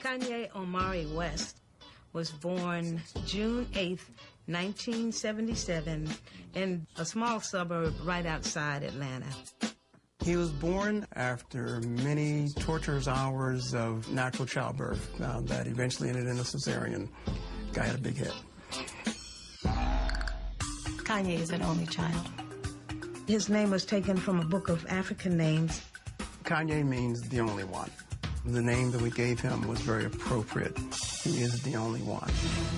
Kanye Omari West was born June 8th, 1977, in a small suburb right outside Atlanta. He was born after many torturous hours of natural childbirth that eventually ended in a cesarean. Guy had a big head. Kanye is an only child. His name was taken from a book of African names. Kanye means the only one. The name that we gave him was very appropriate. He is the only one.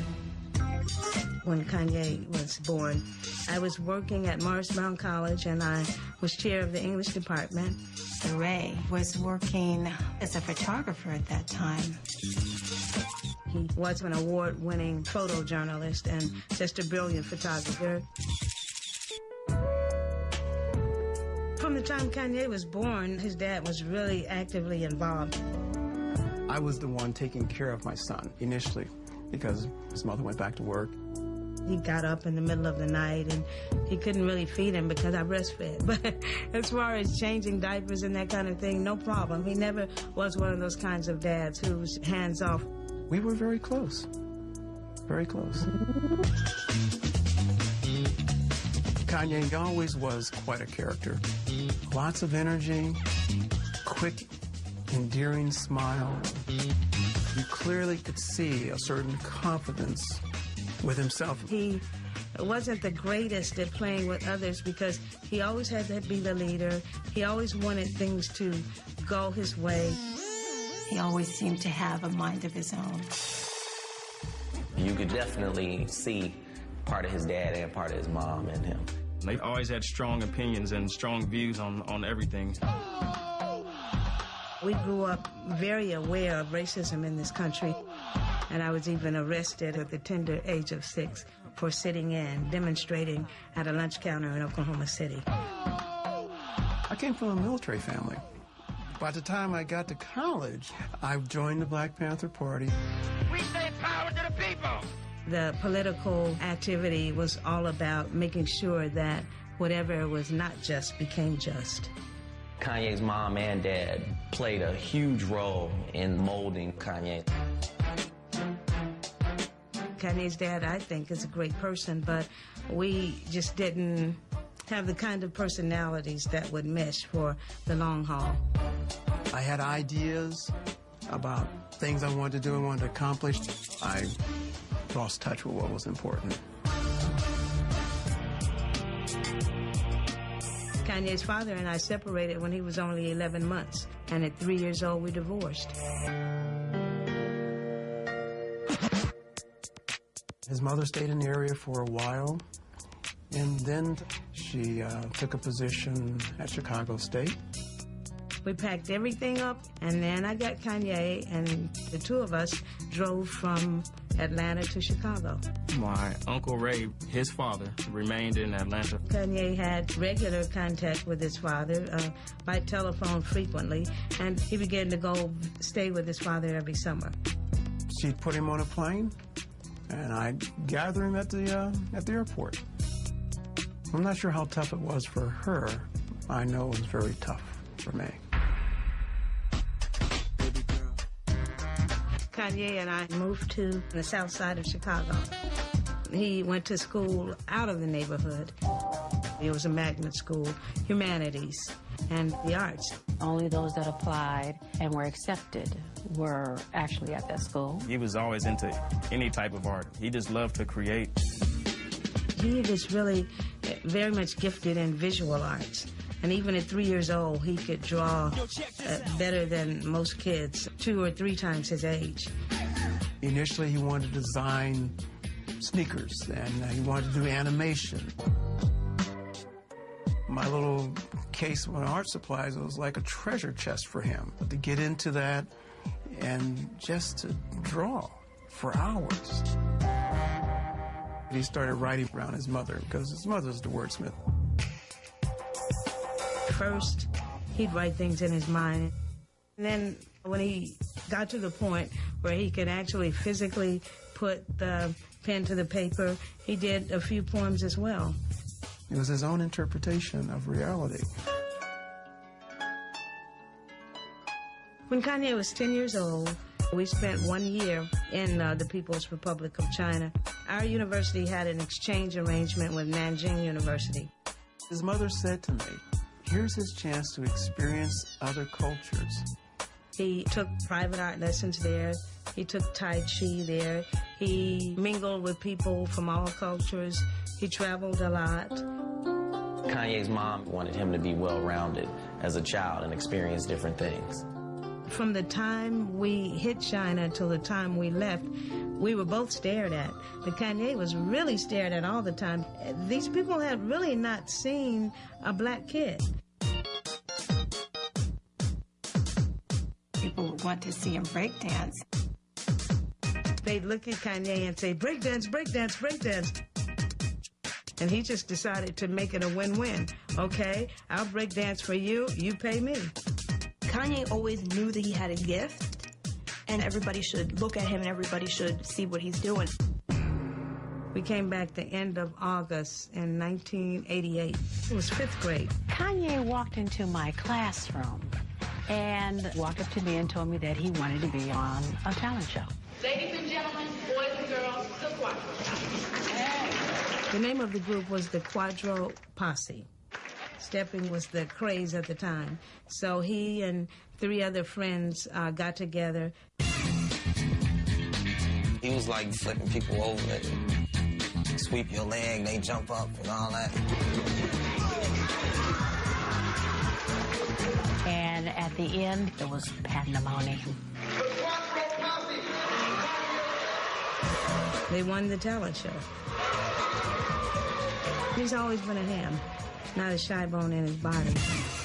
When Kanye was born, I was working at Morrisbound College, and I was chair of the English department. Ray was working as a photographer at that time. He was an award-winning photojournalist and just a brilliant photographer. From the time Kanye was born, his dad was really actively involved. I was the one taking care of my son initially because his mother went back to work. He got up in the middle of the night and he couldn't really feed him because I breastfed. But as far as changing diapers and that kind of thing, no problem. He never was one of those kinds of dads who was hands off. We were very close. Very close. Kanye always was quite a character. Lots of energy, quick, endearing smile. You clearly could see a certain confidence with himself. He wasn't the greatest at playing with others because he always had to be the leader. He always wanted things to go his way. He always seemed to have a mind of his own. You could definitely see part of his dad and part of his mom in him. They always had strong opinions and strong views on everything. We grew up very aware of racism in this country, and I was even arrested at the tender age of 6 for sitting in, demonstrating at a lunch counter in Oklahoma City. I came from a military family. By the time I got to college, I joined the Black Panther Party. We say power to the people! The political activity was all about making sure that whatever was not just became just. Kanye's mom and dad played a huge role in molding Kanye. Kanye's dad, I think, is a great person, but we just didn't have the kind of personalities that would mesh for the long haul. I had ideas about things I wanted to do and wanted to accomplish. I lost touch with what was important. Kanye's father and I separated when he was only 11 months, and at 3 years old, we divorced. His mother stayed in the area for a while, and then she took a position at Chicago State. We packed everything up, and then I got Kanye, and the two of us drove from Atlanta to Chicago. My Uncle Ray, his father, remained in Atlanta. Kanye had regular contact with his father by telephone frequently, and he began to go stay with his father every summer. She'd put him on a plane, and I'd gather him at the airport. I'm not sure how tough it was for her. I know it was very tough for me. Kanye and I moved to the south side of Chicago. He went to school out of the neighborhood. It was a magnet school, humanities and the arts. Only those that applied and were accepted were actually at that school. He was always into any type of art. He just loved to create. He was really very much gifted in visual arts. And even at 3 years old, he could draw better than most kids, 2 or 3 times his age. Initially, he wanted to design sneakers, and he wanted to do animation. My little case of art supplies was like a treasure chest for him. But to get into that and just to draw for hours. He started writing around his mother, because his mother's the wordsmith. First, he'd write things in his mind. And then when he got to the point where he could actually physically put the pen to the paper, he did a few poems as well. It was his own interpretation of reality. When Kanye was 10 years old, We spent 1 year in the People's Republic of China. Our university had an exchange arrangement with Nanjing University. His mother said to me, here's his chance to experience other cultures. He took private art lessons there. He took Tai Chi there. He mingled with people from all cultures. He traveled a lot. Kanye's mom wanted him to be well-rounded as a child and experience different things. From the time we hit China till the time we left, we were both stared at. But Kanye was really stared at all the time. These people had really not seen a black kid. People would want to see him breakdance. They'd look at Kanye and say, breakdance, breakdance, breakdance. And he just decided to make it a win-win. Okay, I'll breakdance for you, you pay me. Kanye always knew that he had a gift, and everybody should look at him and everybody should see what he's doing. We came back the end of August in 1988. It was 5th grade. Kanye walked into my classroom and walked up to me and told me that he wanted to be on a talent show. Ladies and gentlemen, boys and girls, the Quadro. The name of the group was the Quadro Posse. Stepping was the craze at the time. So he and 3 other friends got together. He was like flipping people over, sweep your leg, they jump up and all that. And at the end, it was pandemonium. They won the talent show. He's always been a ham, not a shy bone in his body.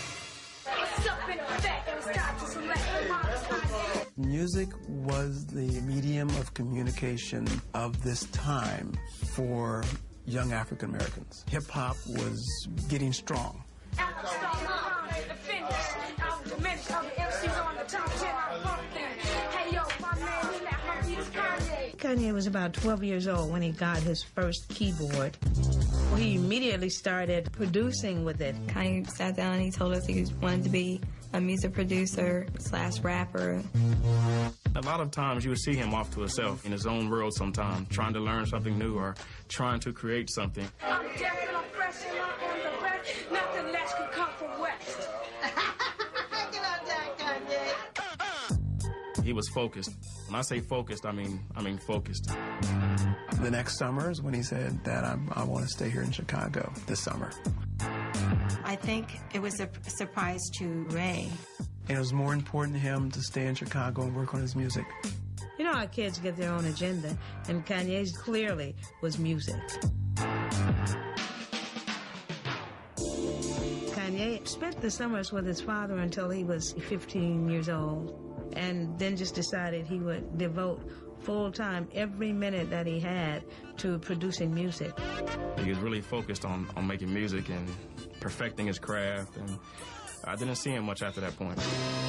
Music was the medium of communication of this time for young African Americans. Hip-hop was getting strong. Kanye was about 12 years old when he got his first keyboard. He immediately started producing with it. Kanye sat down and he told us he wanted to be a music producer / rapper. A lot of times you would see him off to himself in his own world sometimes, trying to learn something new or trying to create something. I'm deaf and I'm fresh and I'm on the rest. Nothing less can come from West. Get out there, Kanye. He was focused. When I say focused, I mean focused. The next summer is when he said that I want to stay here in Chicago this summer. I think it was a surprise to Ray. And it was more important to him to stay in Chicago and work on his music. You know how kids get their own agenda, and Kanye's clearly was music. Kanye spent the summers with his father until he was 15 years old, and then just decided he would devote full-time every minute that he had to producing music. He was really focused on making music and perfecting his craft, and I didn't see him much after that point.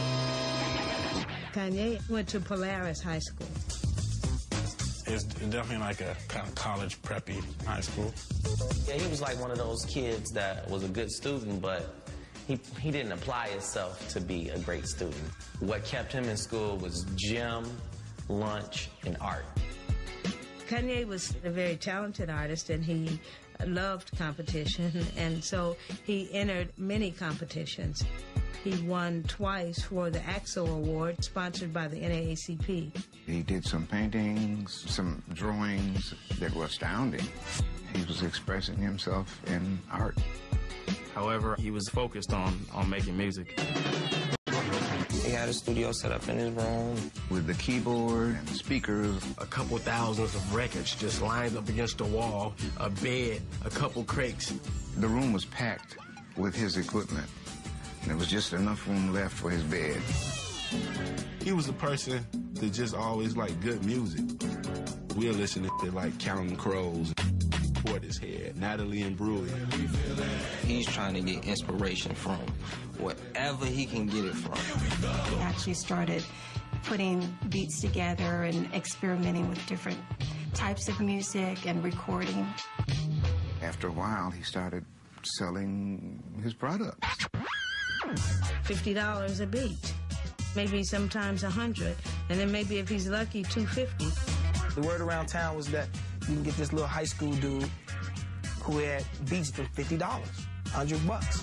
Kanye went to Polaris High School. It's definitely like a kind of college preppy high school. Yeah, he was like one of those kids that was a good student, but he didn't apply himself to be a great student. What kept him in school was gym, lunch, and art. Kanye was a very talented artist, and he loved competition, and so he entered many competitions. He won twice for the Axel Award, sponsored by the NAACP. He did some paintings, some drawings that were astounding. He was expressing himself in art. However, he was focused on making music. He had a studio set up in his room. With the keyboard and speakers. A couple thousands of records just lined up against the wall, a bed, a couple crates. The room was packed with his equipment. There was just enough room left for his bed. He was a person that just always liked good music. We're listening to like Counting Crows, Portishead, Natalie Imbruglia. He's trying to get inspiration from wherever he can get it from. He actually started putting beats together and experimenting with different types of music and recording. After a while, he started selling his products. $50 a beat. maybe sometimes 100, and then maybe if he's lucky, 250. The word around town was that you can get this little high school dude who had beats for $50, $100.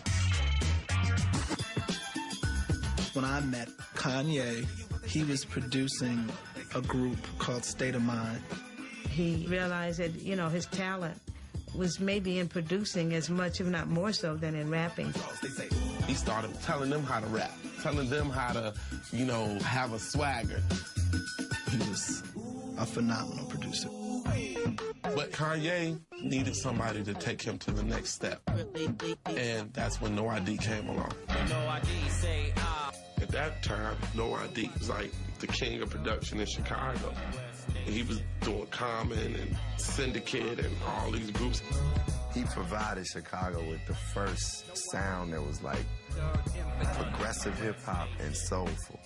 When I met Kanye, he was producing a group called State of Mind. He realized that, you know, his talent was maybe in producing as much, if not more so, than in rapping. He started telling them how to rap, telling them how to, you know, have a swagger. He was a phenomenal producer. But Kanye needed somebody to take him to the next step. And that's when No ID came along. No ID say At that time, No ID was like the king of production in Chicago. He was doing Common and Syndicate and all these groups. He provided Chicago with the first sound that was like progressive hip-hop and soulful.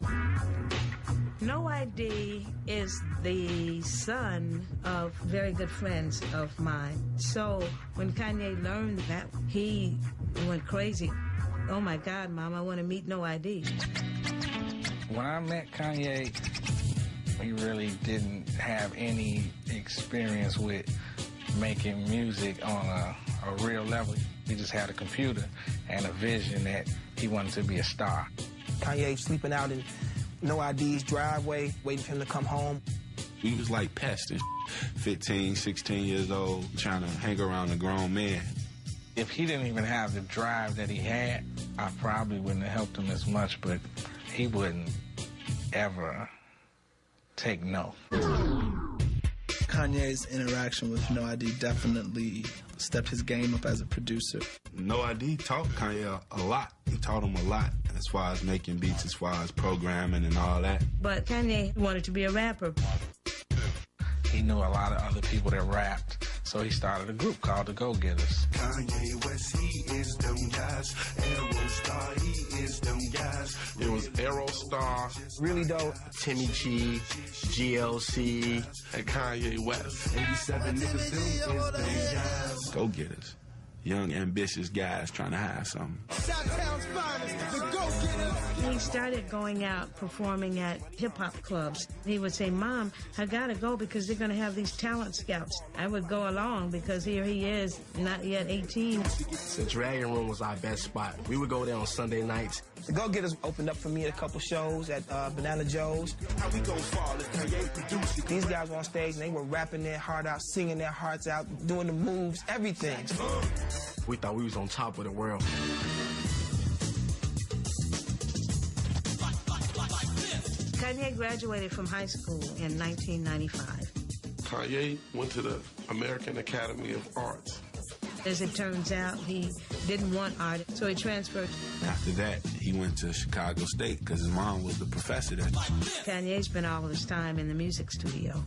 No ID is the son of very good friends of mine. So when Kanye learned that, he went crazy. Oh my God, Mom, I want to meet No ID. When I met Kanye, he really didn't have any experience with making music on a real level. He just had a computer and a vision that he wanted to be a star. Kanye sleeping out in No ID's driveway, waiting for him to come home. We was like pests, 15, 16 years old, trying to hang around a grown man. If he didn't even have the drive that he had, I probably wouldn't have helped him as much, but he wouldn't ever take no. Kanye's interaction with No ID definitely stepped his game up as a producer. No ID taught Kanye a lot. He taught him a lot as far as making beats, as far as programming and all that. But Kanye wanted to be a rapper. He knew a lot of other people that rapped, so he started a group called the Go-Getters. Kanye West, he is them guys. Aerostar, he is them guys. It was Aerostar, really dope, Timmy G, GLC, and Kanye West. 87 niggas, them is them guys. Go-Getters. Young, ambitious guys trying to have something. He started going out performing at hip-hop clubs. He would say, Mom, I gotta go because they're gonna have these talent scouts. I would go along because here he is, not yet 18. The Dragon Room was our best spot. We would go there on Sunday nights. The Go-Getters opened up for me at a couple shows at Banana Joe's. These guys were on stage and they were rapping their heart out, singing their hearts out, doing the moves, everything. We thought we was on top of the world. Kanye graduated from high school in 1995. Kanye went to the American Academy of Arts. As it turns out, he didn't want art, so he transferred. After that, he went to Chicago State because his mom was the professor there. Kanye spent all of his time in the music studio.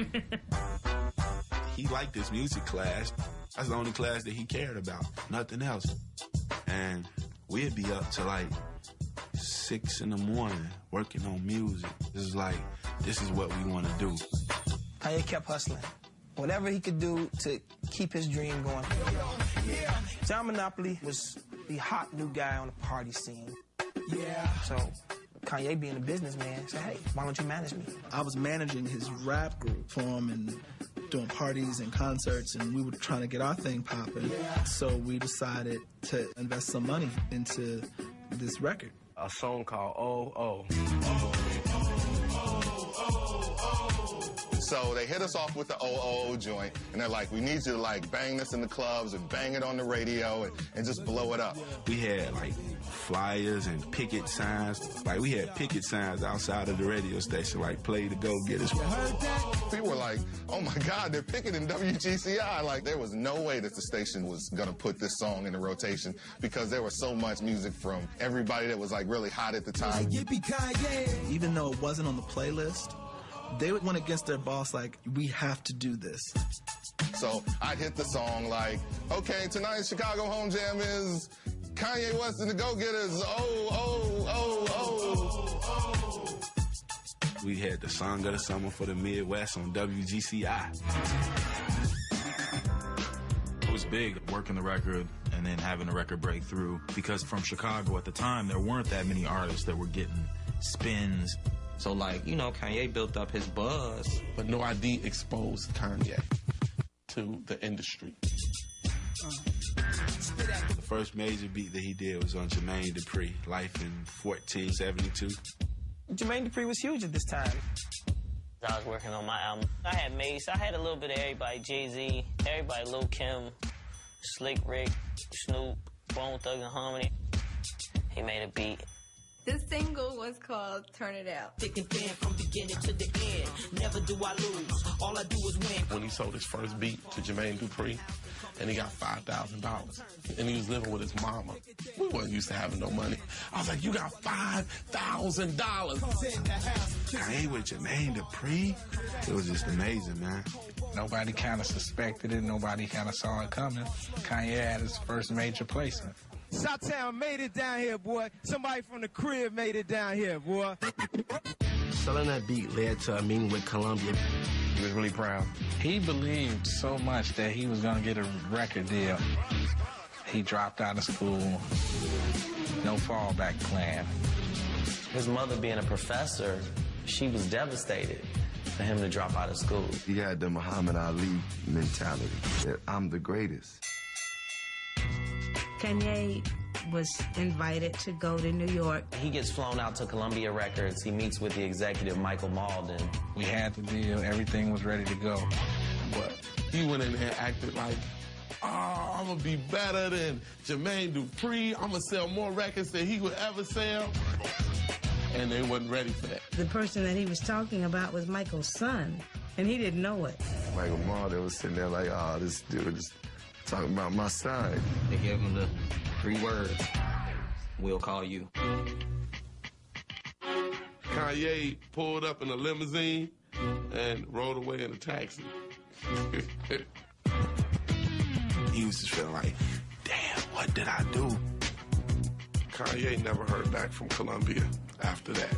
He liked this music class. That's the only class that he cared about, nothing else. And we'd be up to like 6 in the morning working on music. This is what we want to do. Kanye kept hustling. Whatever he could do to keep his dream going. John Monopoly was the hot new guy on the party scene. So Kanye, being a businessman, said, hey, why don't you manage me? I was managing his rap group for him and doing parties and concerts, and we were trying to get our thing popping. So we decided to invest some money into this record. A song called Oh Oh. So they hit us off with the OOO joint, and they're like, we need you to like bang this in the clubs and bang it on the radio and just blow it up. We had like flyers and picket signs. Like we had picket signs outside of the radio station, like play the Go-Getters. People were like, oh my God, they're picketing WGCI. Like there was no way that the station was gonna put this song in the rotation because there was so much music from everybody that was like really hot at the time. Even though it wasn't on the playlist, they went against their boss like, we have to do this. So I'd hit the song like, okay, tonight's Chicago Home Jam is Kanye West and the Go-Getters. Oh, oh, oh, oh, oh. We had the song of the summer for the Midwest on WGCI. It was big working the record and then having the record break through because from Chicago at the time, there weren't that many artists that were getting spins. So, like, you know, Kanye built up his buzz. But No ID exposed Kanye to the industry. The first major beat that he did was on Jermaine Dupri, Life in 1472. Jermaine Dupri was huge at this time. I was working on my album. I had Mace, I had a little bit of everybody, Jay-Z, everybody, Lil' Kim, Slick Rick, Snoop, Bone Thugs-n-Harmony. He made a beat. This single was called Turn It Out. Thick and thin from beginning to the end. Never do I lose. All I do is win. When he sold his first beat to Jermaine Dupri, and he got $5,000, and he was living with his mama. We wasn't used to having no money. I was like, you got $5,000. Kanye with Jermaine Dupri, it was just amazing, man. Nobody kind of suspected it. Nobody kind of saw it coming. Kanye had his first major placement. Shot-Town made it down here, boy. Somebody from the crib made it down here, boy. Selling that beat led to a meeting with Columbia. He was really proud. He believed so much that he was going to get a record deal. He dropped out of school. No fallback plan. His mother being a professor, she was devastated for him to drop out of school. He had the Muhammad Ali mentality that I'm the greatest. Kanye was invited to go to New York. He gets flown out to Columbia Records. He meets with the executive, Michael Malden. We had the deal. Everything was ready to go. But he went in there and acted like, oh, I'm going to be better than Jermaine Dupri. I'm going to sell more records than he would ever sell. And they wasn't ready for that. The person that he was talking about was Michael's son, and he didn't know it. Michael Malden was sitting there like, oh, this dude is talking about my son. They gave him the 3 words. We'll call you. Kanye pulled up in a limousine and rode away in a taxi. He was just feeling like, damn, what did I do? Kanye never heard back from Columbia after that.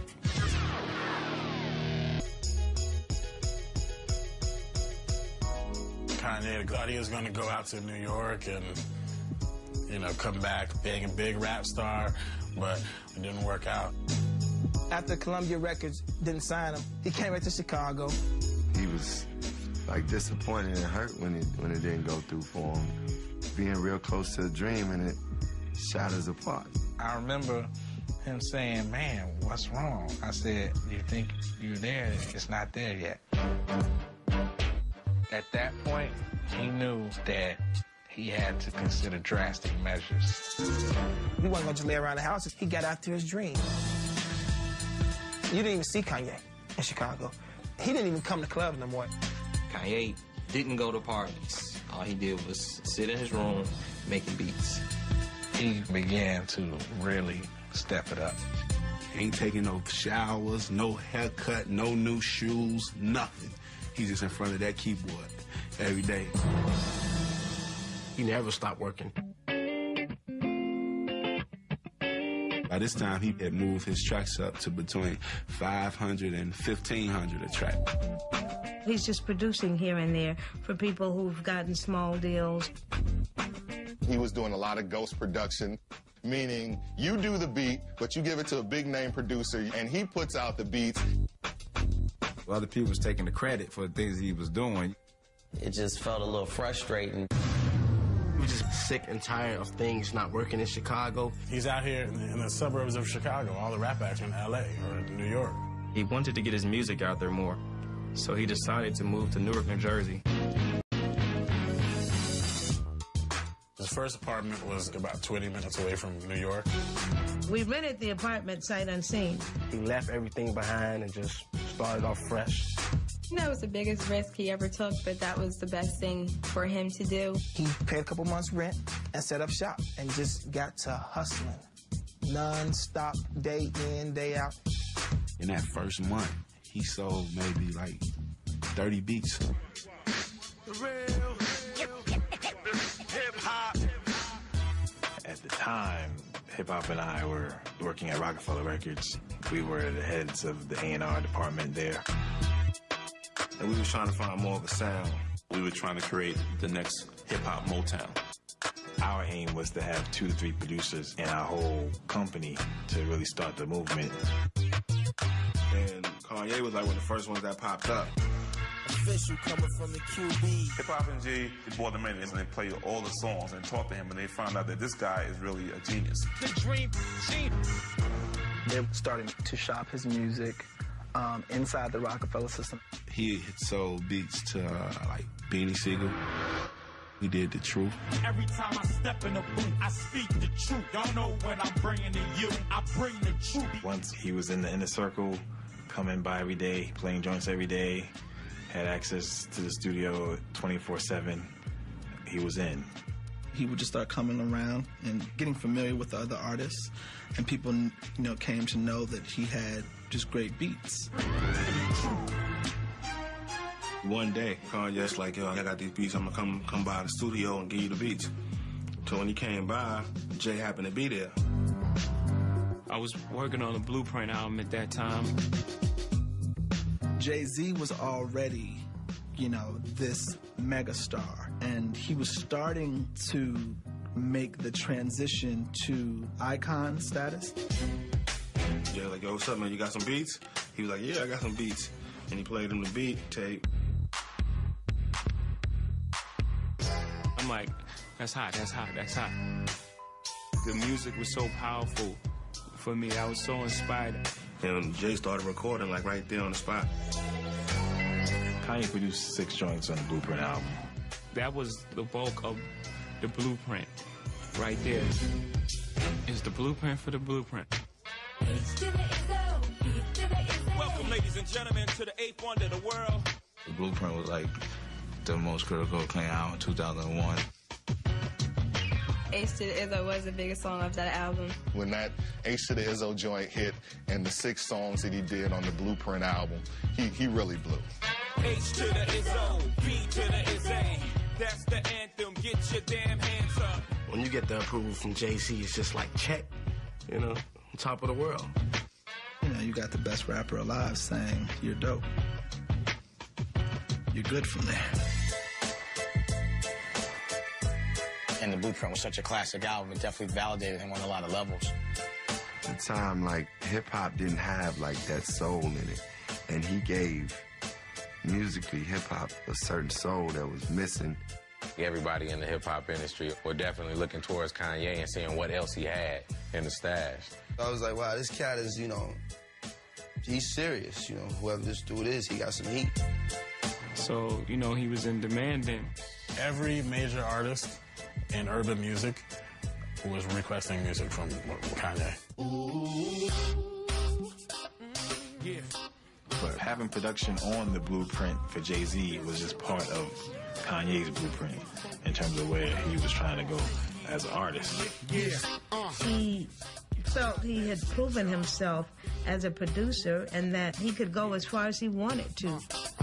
Kanye thought he was going to go out to New York and, you know, come back being a big rap star, but it didn't work out. After Columbia Records didn't sign him, he came back to Chicago. He was like disappointed and hurt when it didn't go through for him. Being real close to a dream and it shot us apart. I remember him saying, man, what's wrong? I said, you think you're there? It's not there yet. At that point, he knew that he had to consider drastic measures. He wasn't going to just lay around the house. He got after his dream. You didn't even see Kanye in Chicago. He didn't even come to clubs no more. Kanye didn't go to parties. All he did was sit in his room making beats. He began to really step it up. Ain't taking no showers, no haircut, no new shoes, nothing. He's just in front of that keyboard every day. He never stopped working. By this time, he had moved his tracks up to between 500 and 1,500 a track. He's just producing here and there for people who've gotten small deals. He was doing a lot of ghost production, meaning you do the beat, but you give it to a big name producer, and he puts out the beats. Other people was taking the credit for the things he was doing. It just felt a little frustrating. We were just sick and tired of things not working in Chicago. He's out here in the suburbs of Chicago. All the rap acts in L.A. or New York. He wanted to get his music out there more, so he decided to move to Newark, New Jersey. His first apartment was about 20 minutes away from New York. We rented the apartment sight unseen. He left everything behind and just started off fresh. That was the biggest risk he ever took, but that was the best thing for him to do. He paid a couple months' rent and set up shop and just got to hustling. Non-stop, day in, day out. In that first month, he sold maybe like 30 beats. At the time, Hip Hop and I were working at Rockefeller Records. We were the heads of the A&R department there. And we were trying to find more of a sound. We were trying to create the next hip-hop Motown. Our aim was to have 2 to 3 producers in our whole company to really start the movement. Kanye was like one of the first ones that popped up. Official coming from the QB. Hip Hop and G brought them in and they played all the songs and talked to him, and they found out that this guy is really a genius. The Dream Genius. They're starting to shop his music inside the Rockefeller system. He sold beats to like Beanie Sigel. He did The Truth. Every time I step in the booth, I speak the truth. Y'all know what I'm bringing to you. I bring the truth. Once he was in the inner circle, coming by every day, playing joints every day, had access to the studio 24/7, he was in. He would just start coming around and getting familiar with the other artists, and people, came to know that he had just great beats. One day, Kanye's like, yo, I got these beats. I'm gonna come by the studio and give you the beats. So when he came by, Jay happened to be there. I was working on a Blueprint album at that time. Jay-Z was already, this megastar, and he was starting to make the transition to icon status. Yeah, like, yo, what's up, man? You got some beats? He was like, yeah, I got some beats. And he played him the beat tape. I'm like, that's hot, that's hot, that's hot. The music was so powerful for me. I was so inspired. And Jay started recording, like, right there on the spot. Kanye produced 6 joints on the Blueprint album. That was the bulk of the Blueprint right there. It's the blueprint for the blueprint. Welcome, ladies and gentlemen, to the 8th wonder of the world. The Blueprint was like the most critical acclaimed album in 2001. Ace to the Izzo was the biggest song of that album. When that Ace to the Izzo joint hit and the 6 songs that he did on the Blueprint album, he really blew. H to the Izzo, B to the Izzy. That's the anthem. Get your damn hands up. When you get the approval from JC, it's just like check, on top of the world. You got the best rapper alive saying you're dope. You're good from there. And the Blueprint was such a classic album. It definitely validated him on a lot of levels. At the time, like, hip-hop didn't have, like, that soul in it. And he gave, musically, hip-hop a certain soul that was missing. Everybody in the hip-hop industry were definitely looking towards Kanye and seeing what else he had in the stash. I was like, wow, this cat is, he's serious. Whoever this dude is, he got some heat. So, he was in demand then. Every major artist in urban music was requesting music from Kanye. Yeah. But having production on the Blueprint for Jay-Z was just part of Kanye's blueprint in terms of where he was trying to go as an artist. He felt he had proven himself as a producer and that he could go as far as he wanted to.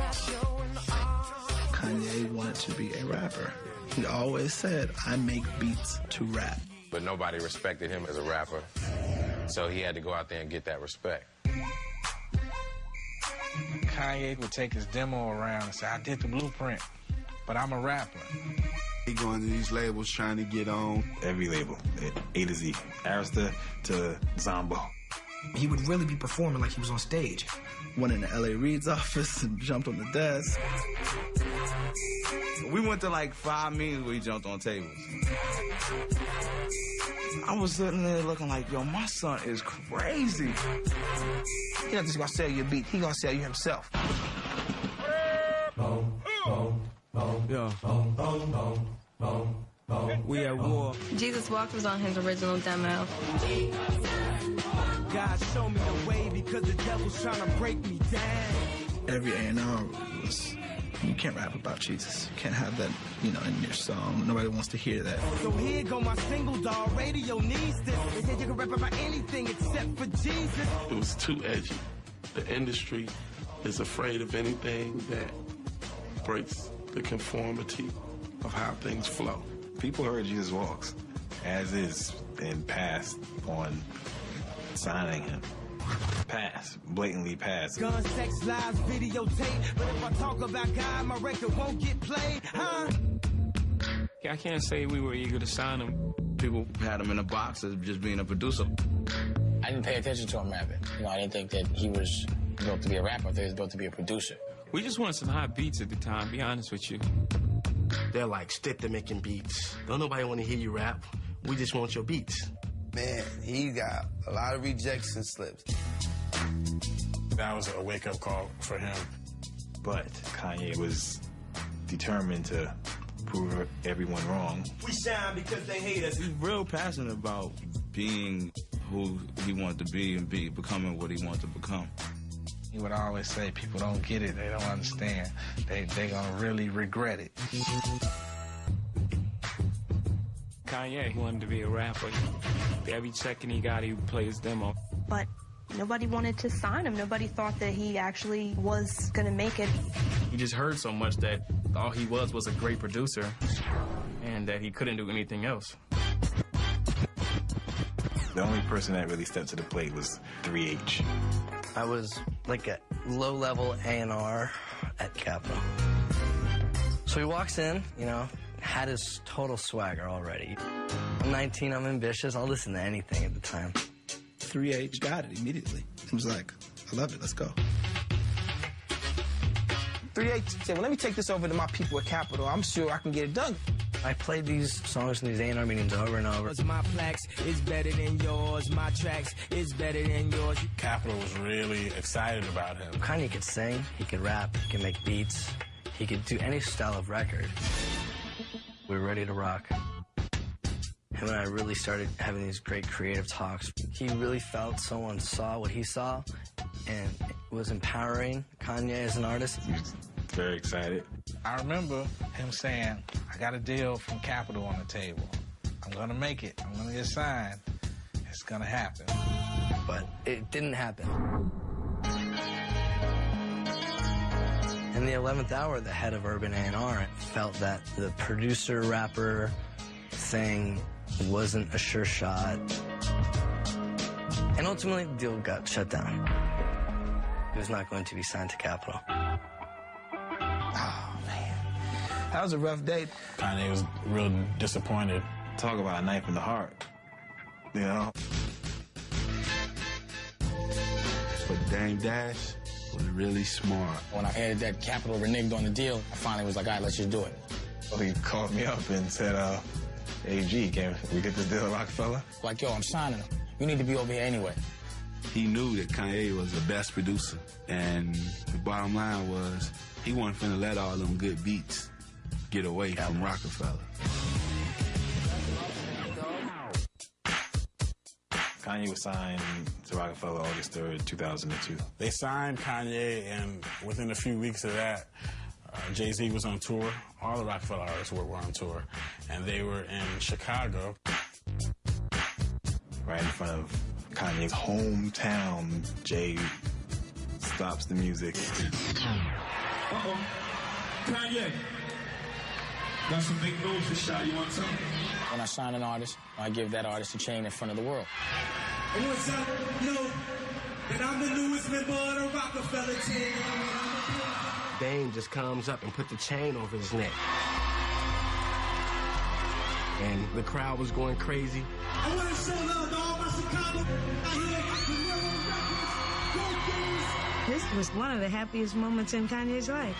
Kanye wanted to be a rapper. He always said, I make beats to rap. But nobody respected him as a rapper, so he had to go out there and get that respect. Kanye would take his demo around and say, I did the Blueprint, but I'm a rapper. He going to these labels trying to get on. Every label, A to Z, Arista to Zombo. He would really be performing like he was on stage. Went into L.A. Reid's office and jumped on the desk. We went to like 5 meetings where he jumped on tables. I was sitting there looking like, yo, my son is crazy. He's not just gonna sell you a beat, he gonna sell you himself. Yeah. We at war. Jesus Walk was on his original demo. God show me the way because the devil's trying to break me down. Every A&R was, you can't rap about Jesus. You can't have that, in your song. Nobody wants to hear that. So here go my single, dog. Radio needs this. They said you can rap about anything except for Jesus. It was too edgy. The industry is afraid of anything that breaks the conformity of how things flow. People heard Jesus Walks, as is, and passed on signing him. Pass, blatantly pass. Gun, sex, lies, videotape. But if I talk about God, my record won't get played, huh? I can't say we were eager to sign him. People had him in a box as just being a producer. I didn't pay attention to him rapping. I didn't think that he was built to be a rapper. I thought he was built to be a producer. We just wanted some hot beats at the time, be honest with you. They're like, stick to making beats. Don't nobody want to hear you rap. We just want your beats. Man, he got a lot of rejection slips. That was a wake-up call for him. But Kanye was determined to prove everyone wrong. We shine because they hate us. He's real passionate about being who he wanted to be and becoming what he wanted to become. He would always say, people don't get it, they don't understand. They gonna really regret it. Kanye wanted to be a rapper. Every second he got, he would play his demo. But nobody wanted to sign him. Nobody thought that he actually was going to make it. He just heard so much that all he was a great producer and that he couldn't do anything else. The only person that really stepped to the plate was 3H. I was like a low-level A&R at Capitol. So he walks in, you know, had his total swagger already. I'm 19, I'm ambitious, I'll listen to anything at the time. 3H got it immediately. He was like, I love it, let's go. 3H said, well, let me take this over to my people at Capitol. I'm sure I can get it done. I played these songs in these A&R meetings over and over. My plaques is better than yours. My tracks is better than yours. Capitol was really excited about him. Kanye could sing, he could rap, he could make beats, he could do any style of record. We were ready to rock. Him and I really started having these great creative talks. He really felt someone saw what he saw, and it was empowering Kanye as an artist. He was very excited. I remember him saying, I got a deal from Capitol on the table. I'm gonna make it. I'm gonna get signed. It's gonna happen. But it didn't happen. In the 11th hour, the head of Urban A&R felt that the producer-rapper thing wasn't a sure shot. And ultimately, the deal got shut down. He was not going to be signed to Capitol. Oh, man. That was a rough day. Kanye was real disappointed. Talk about a knife in the heart, you know? But Dame Dash was really smart. When I heard that Capitol reneged on the deal, I finally was like, all right, let's just do it. So he called me up and said, hey, G, can we get this deal at Rockefeller? Like, yo, I'm signing him. You need to be over here anyway. He knew that Kanye was the best producer. And the bottom line was, he wasn't finna let all them good beats get away from Rockefeller. Kanye was signed to Rockefeller August 3rd, 2002. They signed Kanye, and within a few weeks of that, Jay-Z was on tour. All the Rockefeller artists were on tour, and they were in Chicago. Right in front of Kanye's hometown, Jay stops the music. Uh-oh. Kanye. Got some big news to shout. You want something? When I sign an artist, I give that artist a chain in front of the world. And what's up? Know that I'm the newest member of the Rockefeller team. Dame just comes up and put the chain over his neck. And the crowd was going crazy. I want to show love to all my Chicago out here. This was one of the happiest moments in Kanye's life.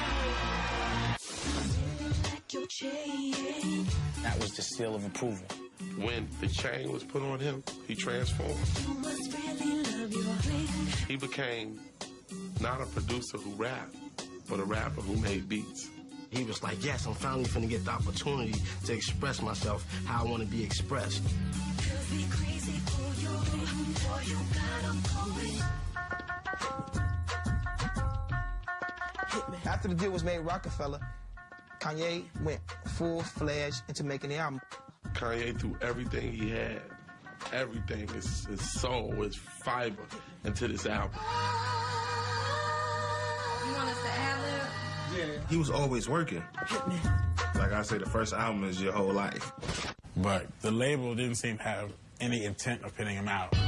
That was the seal of approval. When the chain was put on him, he transformed. He became not a producer who rapped, but a rapper who made beats. He was like, yes, I'm finally finna get the opportunity to express myself how I want to be expressed. After the deal was made, Rockefeller, Kanye went full-fledged into making the album. Kanye threw everything he had, everything, his soul, his fiber, into this album. You want us to ad-lib? Yeah. He was always working. Like I say, the first album is your whole life. But the label didn't seem to have any intent of pinning him out.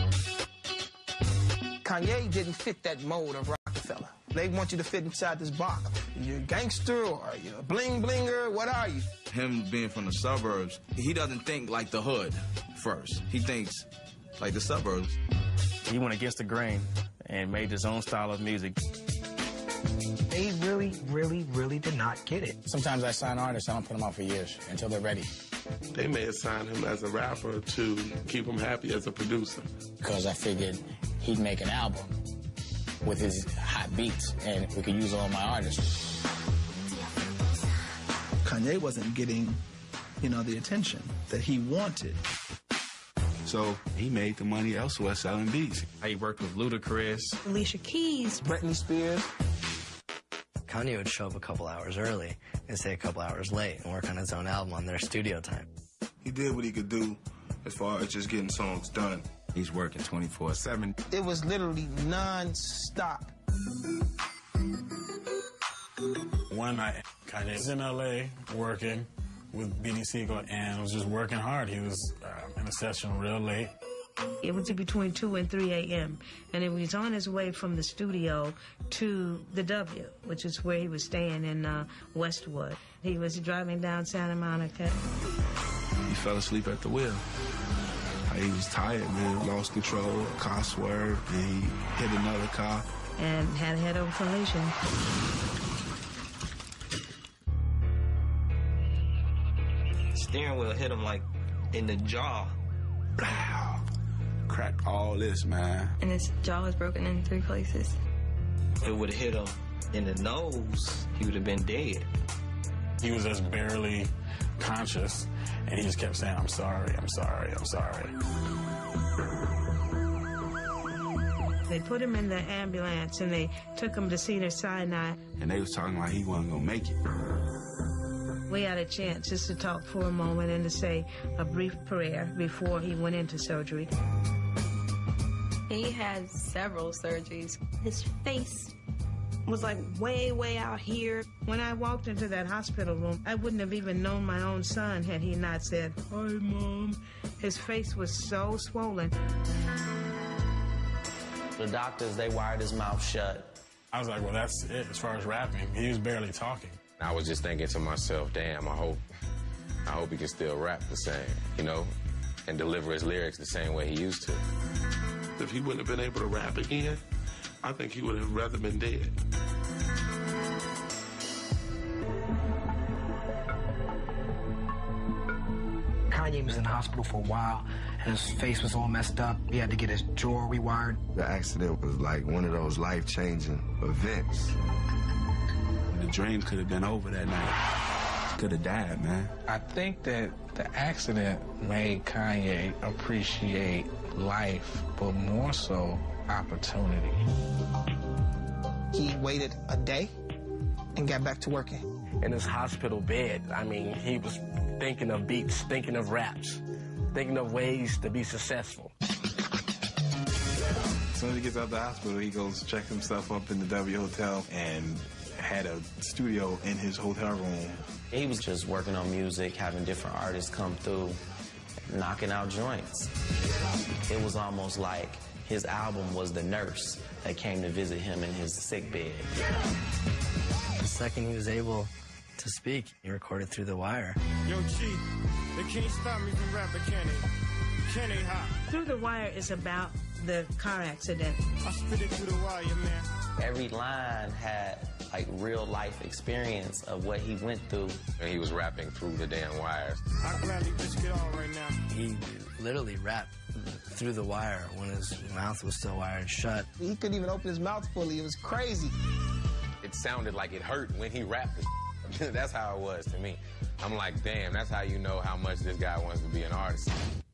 Kanye didn't fit that mold of Rockefeller. They want you to fit inside this box. You're a gangster or you're a bling-blinger, what are you? Him being from the suburbs, he doesn't think like the hood first. He thinks like the suburbs. He went against the grain, and made his own style of music. They really did not get it. Sometimes I sign artists, I don't put them out for years until they're ready. They may have signed him as a rapper to keep him happy as a producer. Because I figured he'd make an album with his hot beats, and we could use all my artists. Kanye wasn't getting, the attention that he wanted. So he made the money elsewhere selling beats. He worked with Ludacris, Alicia Keys, Britney Spears. Kanye would show up a couple hours early and stay a couple hours late and work on his own album on their studio time. He did what he could do as far as just getting songs done. He's working 24/7. It was literally non-stop. One night, Kanye was in L.A. working with Beanie Siegel and was just working hard. He was in a session real late. It was between 2 and 3 a.m. and he was on his way from the studio to the W, which is where he was staying in Westwood. He was driving down Santa Monica. He fell asleep at the wheel. He was tired, man, lost control, a car swerved, and he hit another car. And had a head-on collision. Steering wheel hit him like in the jaw. Blow. Cracked all this, man. And his jaw was broken in 3 places. It would have hit him in the nose. He would have been dead. He was just barely conscious, and he just kept saying, "I'm sorry, I'm sorry, I'm sorry." They put him in the ambulance, and they took him to Cedars-Sinai. And they was talking like he wasn't gonna make it. We had a chance just to talk for a moment and to say a brief prayer before he went into surgery. He had several surgeries. His face was like way out here. When I walked into that hospital room, I wouldn't have even known my own son had he not said, "Hi, Mom." His face was so swollen. The doctors, they wired his mouth shut. I was like, well, that's it as far as rapping. He was barely talking. I was just thinking to myself, damn, I hope he can still rap the same, and deliver his lyrics the same way he used to. If he wouldn't have been able to rap again, I think he would have rather been dead. Kanye was in the hospital for a while, and his face was all messed up. He had to get his jaw rewired. The accident was like one of those life-changing events. The dream could have been over that night. Could have died, man. I think that the accident made Kanye appreciate life, but more so opportunity. He waited a day and got back to working. In his hospital bed, he was thinking of beats, thinking of raps, thinking of ways to be successful. As soon as he gets out of the hospital, he goes check himself up in the W Hotel and had a studio in his hotel room. He was just working on music, having different artists come through, knocking out joints. It was almost like his album was the nurse that came to visit him in his sick bed. The second he was able to speak, he recorded Through the Wire. Yo, G, they can't stop me from rapping, can they? Can they, hot? Through the Wire is about the car accident. I spit it through the wire, man. Every line had real life experience of what he went through. And he was rapping through the damn wires. I gladly risk it all right now. He literally rapped through the wire when his mouth was still wired shut. He couldn't even open his mouth fully. It was crazy. It sounded like it hurt when he rapped. That's how it was to me. I'm like, damn, that's how you know how much this guy wants to be an artist.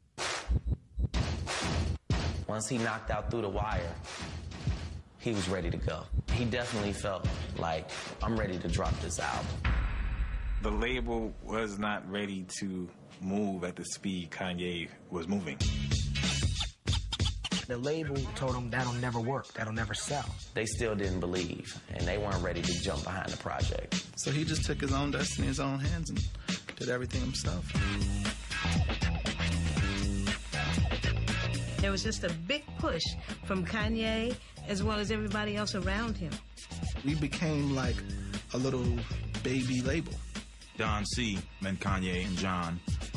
Once he knocked out Through the Wire, he was ready to go. He definitely felt like, I'm ready to drop this album. The label was not ready to move at the speed Kanye was moving. The label told him that'll never work, that'll never sell. They still didn't believe, and they weren't ready to jump behind the project. So he just took his own destiny in his own hands and did everything himself. There was just a big push from Kanye as well as everybody else around him. We became like a little baby label. Don C. met Kanye and John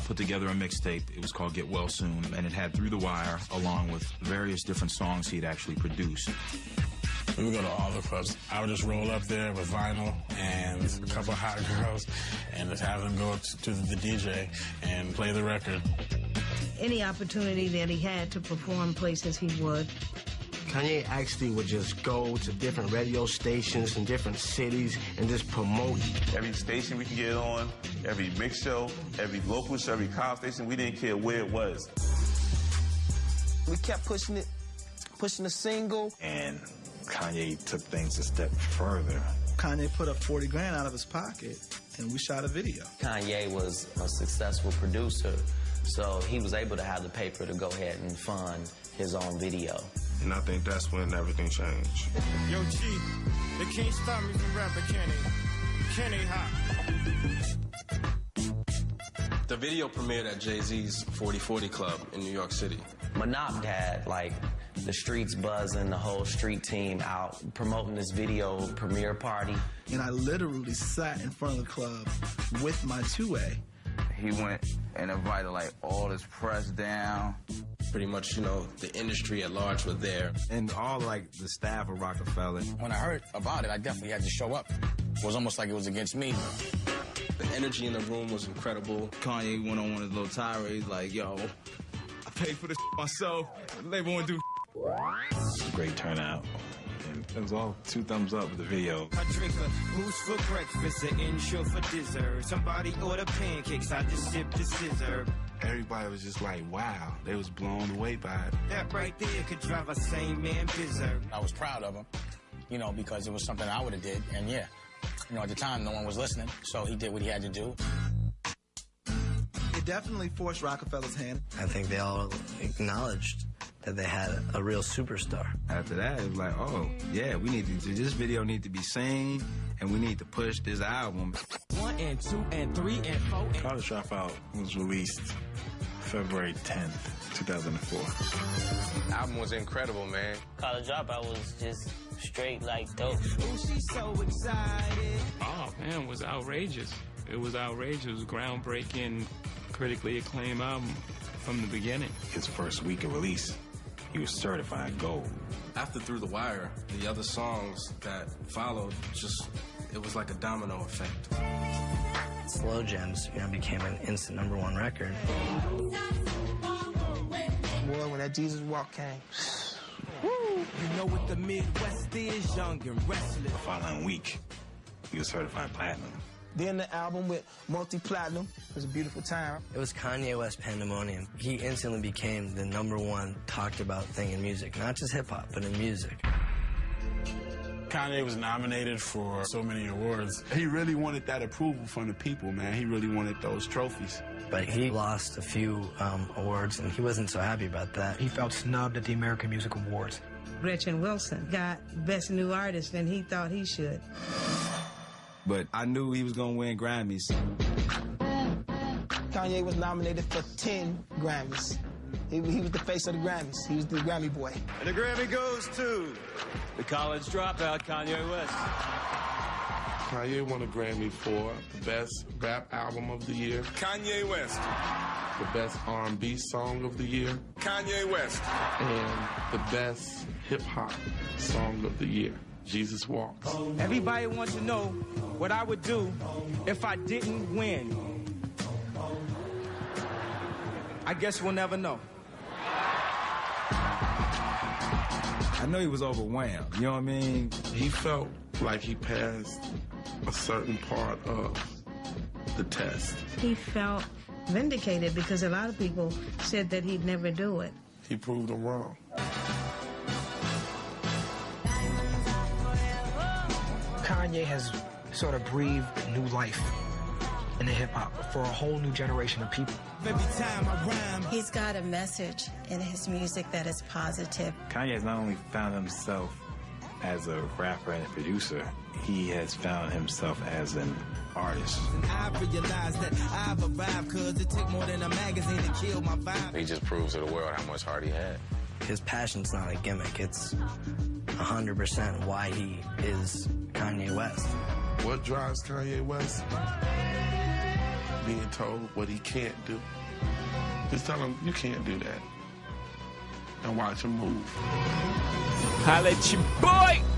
put together a mixtape. It was called Get Well Soon, and it had Through the Wire, along with various different songs he'd actually produced. We would go to all the clubs. I would just roll up there with vinyl and a couple of hot girls and just have them go to the DJ and play the record. Any opportunity that he had to perform places, he would. Kanye actually would just go to different radio stations in different cities and just promote. Every station we could get on, every mix show, every local show, every cop station, we didn't care where it was. We kept pushing it, pushing the single. And Kanye took things a step further. Kanye put up 40 grand out of his pocket, and we shot a video. Kanye was a successful producer, so he was able to have the paper to go ahead and fund his own video. And I think that's when everything changed. Yo, G, they can't stop me from rapping, can they? Can they hot? The video premiered at Jay-Z's 4040 Club in New York City. Monopt had, like, the streets buzzing, the whole street team out promoting this video premiere party. And I literally sat in front of the club with my 2A. He went and invited, like, all his press down. Pretty much, you know, the industry at large were there. And all, like, the staff of Rockefeller. When I heard about it, I definitely had to show up. It was almost like it was against me. The energy in the room was incredible. Kanye went on one of his little tirades, like, yo, I paid for this myself. The label won't do. Great turnout. And it was all 2 thumbs up with the video. I drink a boost for breakfast, an insure for dessert. Somebody order pancakes, I just sip the scissor. Everybody was just like, wow. They was blown away by it. That right there could drive a sane man berserk. I was proud of him, you know, because it was something I would have did. And yeah, you know, at the time, no one was listening, so he did what he had to do. It definitely forced Rockefeller's hand. I think they all acknowledged that they had a real superstar. After that, it was like, oh, yeah, we need to, this video need to be seen, and we need to push this album. 1 and 2 and 3 and 4 and... College Dropout was released February 10th, 2004. The album was incredible, man. College Dropout was just straight like dope. Ooh, she's so excited. Oh, man, it was outrageous. It was outrageous. It was a groundbreaking, critically acclaimed album from the beginning. His first week of release, he was certified gold. After Through the Wire, the other songs that followed, just, it was like a domino effect. Slow Jams, you know, became an instant #1 record. Boy, when that Jesus Walk came. Woo! You know what the Midwest is, young and restless. The following week, he was certified platinum. Then the album with multi-platinum. It was a beautiful time. It was Kanye West Pandemonium. He instantly became the #1 talked about thing in music, not just hip-hop, but in music. Kanye was nominated for so many awards. He really wanted that approval from the people, man. He really wanted those trophies. But he lost a few awards, and he wasn't so happy about that. He felt snubbed at the American Music Awards. Gretchen Wilson got Best New Artist, and he thought he should. But I knew he was going to win Grammys. Kanye was nominated for 10 Grammys. He was the face of the Grammys. He was the Grammy boy. And the Grammy goes to the College Dropout, Kanye West. Kanye won a Grammy for the best rap album of the year. Kanye West. The best R&B song of the year. Kanye West. And the best hip-hop song of the year. Jesus Walks. Everybody wants to know what I would do if I didn't win. I guess we'll never know. I know he was overwhelmed, you know what I mean? He felt like he passed a certain part of the test. He felt vindicated because a lot of people said that he'd never do it. He proved them wrong. Kanye has sort of breathed new life into hip-hop for a whole new generation of people. Every time I rhyme, he's got a message in his music that is positive. Kanye has not only found himself as a rapper and a producer, he has found himself as an artist. I realize that I've arrived because it took more than a magazine to kill my vibe. He just proves to the world how much heart he had. His passion's not a gimmick. It's 100% why he is Kanye West. What drives Kanye West? being told what he can't do. Just tell him, you can't do that. And watch him move. Holla at your boy!